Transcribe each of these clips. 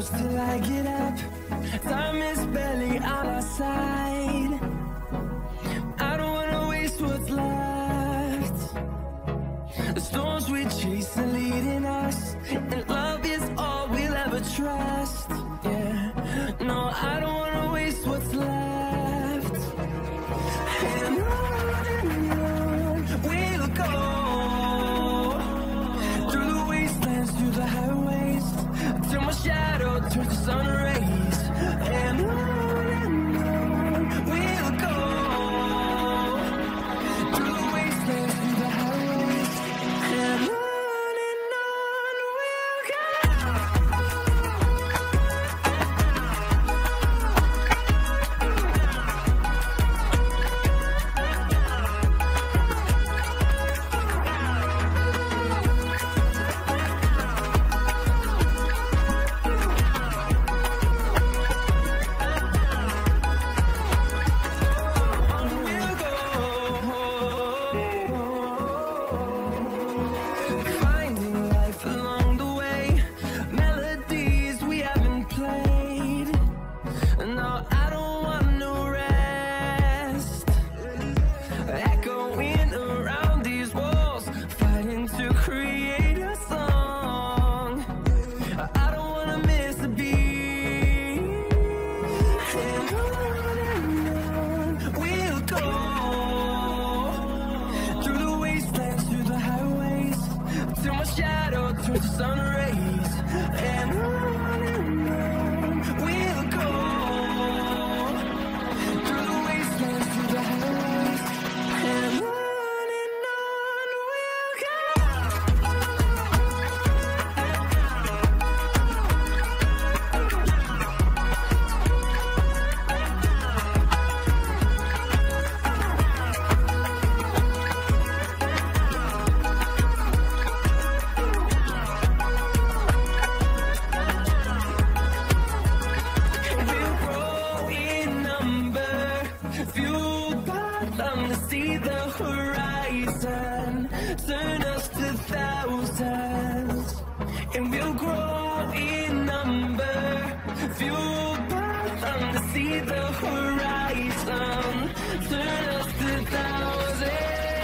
close till I get up. Time is barely on our side. I don't wanna waste what's left. The storms we chase are leading us, and love is all we'll ever trust. Yeah, no, I don't wanna waste what's left. And on we'll go, through the wastelands, through the highways, till my shadow turns to sun rays. And on we'll go, through the wastelands, through the highways, and on we'll go. Finding life along the way, melodies we haven't played. No, I don't want no rest. Echoing around these walls, fighting to create a song. I don't wanna miss a beat. And on we'll go, through the wastelands, through the highways, till my shadow turns to sun rays. And on we'll go, through the wastelands, through the highways, and on we'll go. We'll grow in number, fueled by them to see the horizon, turn us to thousands. And we'll grow in number, fueled by them to see the horizon, turn us to thousands.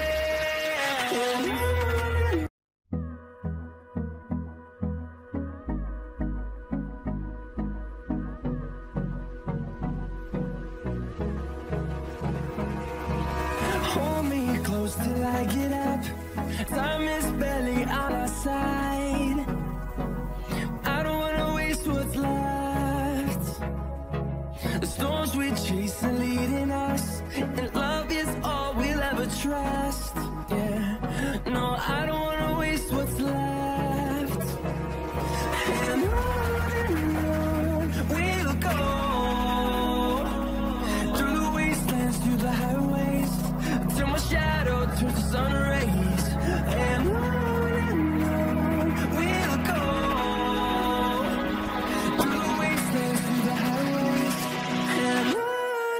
Hold me close till I get up. Time is barely on our side. I don't wanna waste what's left. The storms we chase are leading us, and love is all we'll ever trust. Yeah, no, I don't wanna waste what's left. And on we'll go, through the wastelands, through the highways, till my shadow turns to sun rays. And on we'll go, through the wastelands, through the highways, and on we'll go.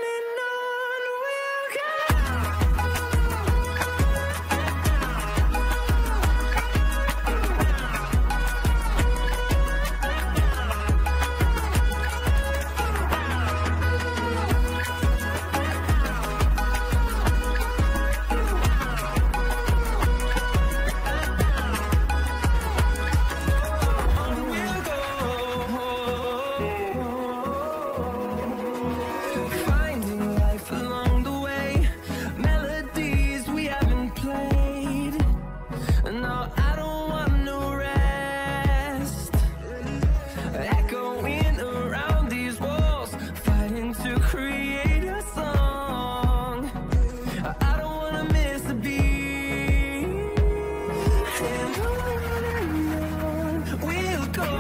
Finding life along the way, melodies we haven't played. No, I don't want no rest. Echoing around these walls, fighting to create a song. I don't wanna miss a beat. And on we'll go,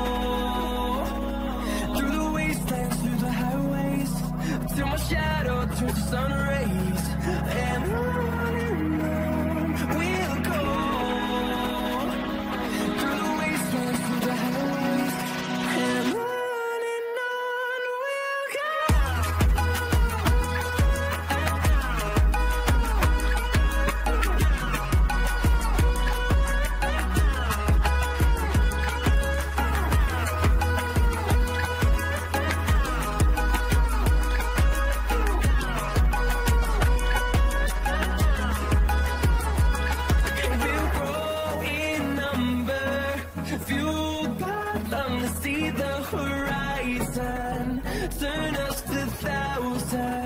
through the wastelands, through the highways, till my shadow turns to sun rays. And on we'll go, through the wastelands, through the highways, and on we'll go. the horizon, turn us to thousands.